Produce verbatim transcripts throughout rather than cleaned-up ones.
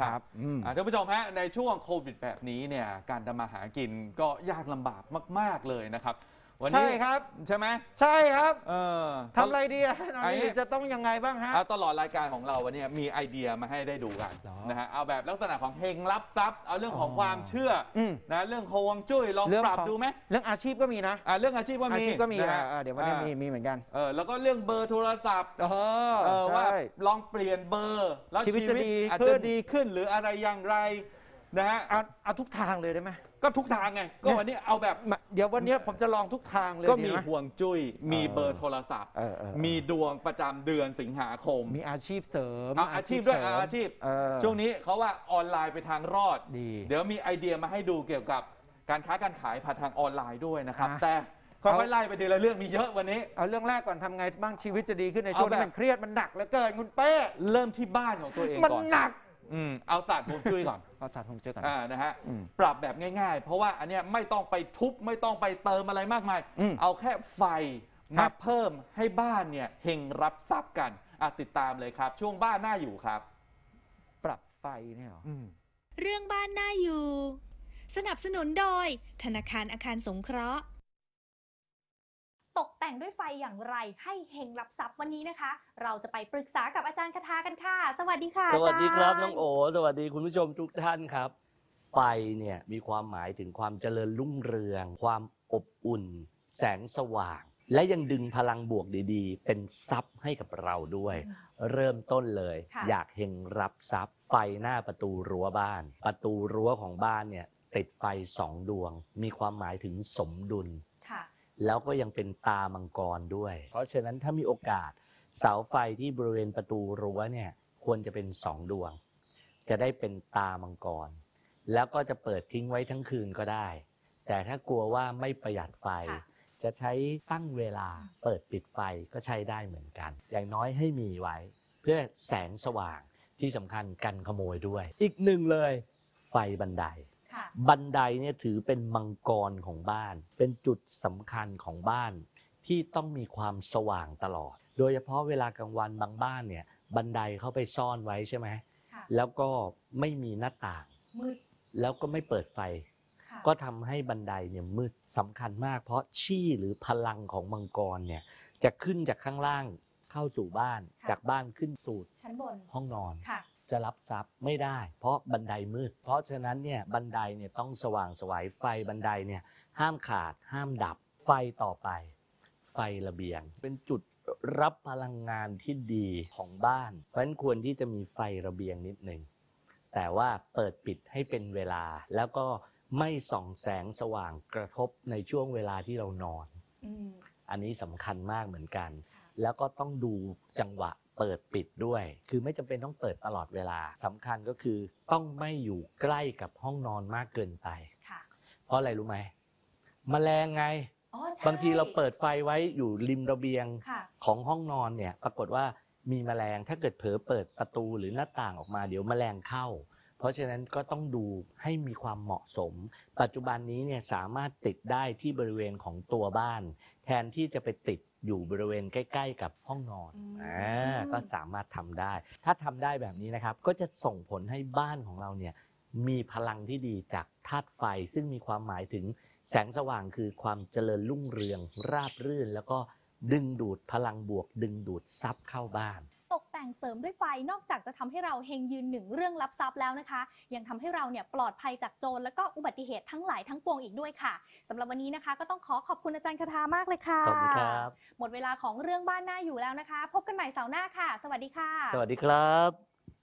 ครับท่านผู้ชมฮะในช่วงโควิดแบบนี้เนี่ยการทำมาหากินก็ยากลำบากมากๆเลยนะครับวันนี้ใช่ครับใช่ไหมใช่ครับเออทำอะไรดีอ่ะจะต้องยังไงบ้างฮะตลอดรายการของเราวันนี้มีไอเดียมาให้ได้ดูกันนะฮะเอาแบบลักษณะของเฮงรับทรัพย์เอาเรื่องของความเชื่อนะเรื่องฮวงจุ้ยลองปรับดูไหมเรื่องอาชีพก็มีนะเรื่องอาชีพก็มีก็มีนะเดี๋ยววันนี้มีมีเหมือนกันเออแล้วก็เรื่องเบอร์โทรศัพท์เออว่าลองเปลี่ยนเบอร์แล้วชีวิตอาจจะดีขึ้นหรืออะไรอย่างไรนะฮะเอาเอาทุกทางเลยได้ไหมก็ทุกทางไงก็วันนี้เอาแบบเดี๋ยววันนี้ผมจะลองทุกทางเลยก็มีห่วงจุ้ยมีเบอร์โทรศัพท์มีดวงประจำเดือนสิงหาคมมีอาชีพเสริมอาชีพด้วยอาชีพช่วงนี้เขาว่าออนไลน์ไปทางรอดเดี๋ยวมีไอเดียมาให้ดูเกี่ยวกับการค้าการขายผ่านทางออนไลน์ด้วยนะครับแต่ค่อยๆไล่ไปทีละเรื่องมีเยอะวันนี้เอาเรื่องแรกก่อนทำไงบ้างชีวิตจะดีขึ้นในช่วงที่มันเครียดมันหนักเหลือเกินคุณเป้เริ่มที่บ้านของตัวเองก่อนมันหนักอืมเอาศาสตร์ฮวงจุ้ยก่อนเอาศาสตร์ฮวงจุ้ยก่อนอ่านะฮะปรับแบบง่ายๆเพราะว่าอันเนี้ยไม่ต้องไปทุบไม่ต้องไปเติมอะไรมากมายเอาแค่ไฟมาเพิ่มให้บ้านเนี่ยเฮงรับทรัพย์กันอ่ะติดตามเลยครับช่วงบ้านน่าอยู่ครับปรับไฟเนี่ยหรอเรื่องบ้านน่าอยู่สนับสนุนโดยธนาคารอาคารสงเคราะห์ตกแต่งด้วยไฟอย่างไรให้เฮงรับทรัพย์วันนี้นะคะเราจะไปปรึกษากับอาจารย์คทากันค่ะสวัสดีค่ะสวัสดีครับน้องโอสวัสดีคุณผู้ชมทุกท่านครับไฟเนี่ยมีความหมายถึงความเจริญรุ่งเรืองความอบอุ่นแสงสว่างและยังดึงพลังบวกดีๆเป็นทรัพย์ให้กับเราด้วยเริ่มต้นเลยอยากเฮงรับทรัพย์ไฟหน้าประตูรั้วบ้านประตูรั้วของบ้านเนี่ยติดไฟสองดวงมีความหมายถึงสมดุลแล้วก็ยังเป็นตามังกรด้วยเพราะฉะนั้นถ้ามีโอกาสเสาไฟที่บริเวณประตูรั้วเนี่ยควรจะเป็นสองดวงจะได้เป็นตามังกรแล้วก็จะเปิดทิ้งไว้ทั้งคืนก็ได้แต่ถ้ากลัวว่าไม่ประหยัดไฟจะใช้ตั้งเวลาเปิดปิดไฟก็ใช้ได้เหมือนกันอย่างน้อยให้มีไว้เพื่อแสงสว่างที่สำคัญกันขโมยด้วยอีกหนึ่งเลยไฟบันไดบันไดเนี่ยถือเป็นมังกรของบ้านเป็นจุดสำคัญของบ้านที่ต้องมีความสว่างตลอดโดยเฉพาะเวลากลางวันบางบ้านเนี่ยบันไดเข้าไปซ่อนไว้ใช่ไหมแล้วก็ไม่มีหน้าต่างแล้วก็ไม่เปิดไฟก็ทำให้บันไดเนี่ยมืดสำคัญมากเพราะชี่หรือพลังของมังกรเนี่ยจะขึ้นจากข้างล่างเข้าสู่บ้านจากบ้านขึ้นสู่ชั้นบนห้องนอนจะรับทรัพย์ไม่ได้เพราะบันไดมืดเพราะฉะนั้นเนี่ยบันไดเนี่ยต้องสว่างสวยไฟบันไดเนี่ยห้ามขาดห้ามดับไฟต่อไปไฟระเบียงเป็นจุดรับพลังงานที่ดีของบ้านเพราะฉะนั้นควรที่จะมีไฟระเบียงนิดหนึ่งแต่ว่าเปิดปิดให้เป็นเวลาแล้วก็ไม่ส่องแสงสว่างกระทบในช่วงเวลาที่เรานอนอันนี้สำคัญมากเหมือนกันแล้วก็ต้องดูจังหวะเปิดปิดด้วยคือไม่จำเป็นต้องเปิดตลอดเวลาสำคัญก็คือต้องไม่อยู่ใกล้กับห้องนอนมากเกินไปเพราะอะไรรู้ไหมแมลงไงบางทีเราเปิดไฟไว้อยู่ริมระเบียงของห้องนอนเนี่ยปรากฏว่ามีแมลงถ้าเกิดเผลอเปิดประตูหรือหน้าต่างออกมาเดี๋ยวแมลงเข้าเพราะฉะนั้นก็ต้องดูให้มีความเหมาะสมปัจจุบันนี้เนี่ยสามารถติดได้ที่บริเวณของตัวบ้านแทนที่จะไปติดอยู่บริเวณใกล้ๆกับห้องนอนอ่าก็สามารถทำได้ถ้าทำได้แบบนี้นะครับก็จะส่งผลให้บ้านของเราเนี่ยมีพลังที่ดีจากธาตุไฟซึ่งมีความหมายถึงแสงสว่างคือความเจริญรุ่งเรืองราบรื่นแล้วก็ดึงดูดพลังบวกดึงดูดทรัพย์เข้าบ้านตกแต่งเสริมด้วยไฟนอกจากจะทำให้เราเฮงยืนหนึ่งเรื่องรับทรัพย์แล้วนะคะยังทำให้เราเนี่ยปลอดภัยจากโจรและก็อุบัติเหตุทั้งหลายทั้งปวงอีกด้วยค่ะสำหรับวันนี้นะคะก็ต้องขอขอบคุณอาจารย์คทามากเลยค่ะขอบคุณครับหมดเวลาของเรื่องบ้านน่าอยู่แล้วนะคะพบกันใหม่เสาร์หน้าค่ะสวัสดีค่ะสวัสดีครับ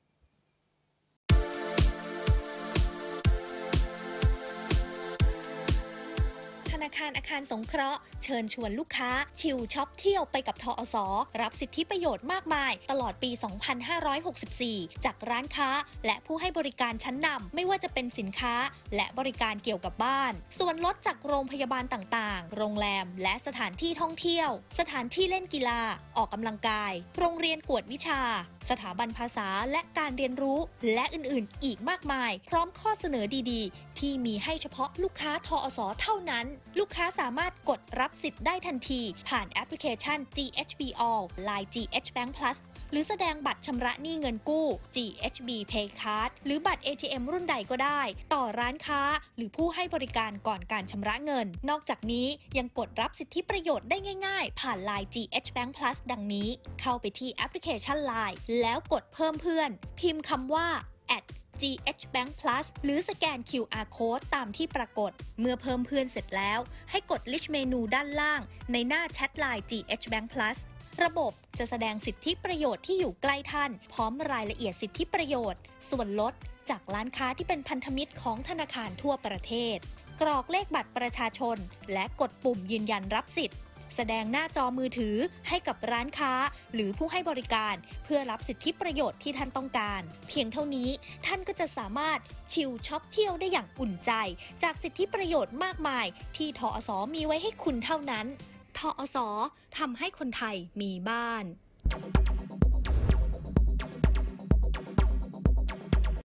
ธนาคารอาคารสงเคราะห์เชิญชวนลูกค้าชิลช็อปเที่ยวไปกับทอส.รับสิทธิประโยชน์มากมายตลอดปี สองพันห้าร้อยหกสิบสี่ จากร้านค้าและผู้ให้บริการชั้นนำไม่ว่าจะเป็นสินค้าและบริการเกี่ยวกับบ้านส่วนลดจากโรงพยาบาลต่างๆโรงแรมและสถานที่ท่องเที่ยวสถานที่เล่นกีฬาออกกำลังกายโรงเรียนกวดวิชาสถาบันภาษาและการเรียนรู้และอื่นๆอีกมากมายพร้อมข้อเสนอดีๆที่มีให้เฉพาะลูกค้าทอส.เท่านั้นลูกค้าสามารถกดรับสิทธิ์ได้ทันทีผ่านแอปพลิเคชัน จี เอช บี All ไลน์ จี เอช Bank Plus หรือแสดงบัตรชำระหนี้เงินกู้ จี เอช บี Pay Card หรือบัตร เอ ที เอ็ม รุ่นใดก็ได้ ต่อร้านค้าหรือผู้ให้บริการก่อนการชำระเงิน นอกจากนี้ยังกดรับสิทธิประโยชน์ได้ง่ายๆ ผ่านไลน์ จี เอช Bank Plus ดังนี้เข้าไปที่แอปพลิเคชัน ไลน์ แล้วกดเพิ่มเพื่อนพิมพ์คำว่า แอท จี เอช Bank Plus หรือสแกน คิว อาร์ Code ตามที่ปรากฏเมื่อเพิ่มเพื่อนเสร็จแล้วให้กด List เมนูด้านล่างในหน้าแชท ไลน์ จี เอช Bank Plus ระบบจะแสดงสิทธิประโยชน์ที่อยู่ใกล้ท่านพร้อมรายละเอียดสิทธิประโยชน์ส่วนลดจากร้านค้าที่เป็นพันธมิตรของธนาคารทั่วประเทศกรอกเลขบัตรประชาชนและกดปุ่มยืนยันรับสิทธิ์แสดงหน้าจอมือถือให้กับร้านค้าหรือผู้ให้บริการเพื่อรับสิทธิประโยชน์ที่ท่านต้องการเพียงเท่านี้ท่านก็จะสามารถชิลช็อปเที่ยวได้อย่างอุ่นใจจากสิทธิประโยชน์มากมายที่ทอส.มีไว้ให้คุณเท่านั้นทอส.ทำให้คนไทยมีบ้าน